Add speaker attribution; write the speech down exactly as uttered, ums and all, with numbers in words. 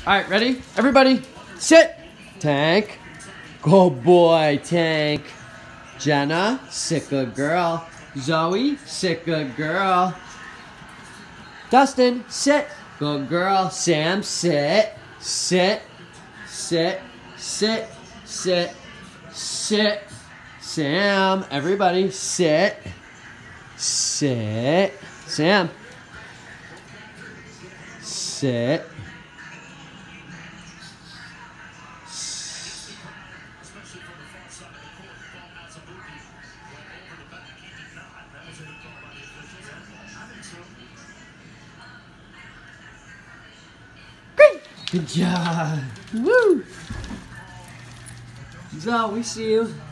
Speaker 1: right, ready? Everybody, sit. Tank. Good boy, Tank. Jenna, sit good girl. Zoe, sit good girl. Dustin, sit. Good girl. Sam, sit. Sit. Sit. Sit. Sit. Sit. Sam, everybody, sit. Sit. Sam. Sit. Great. Good job. Woo. So, we see you.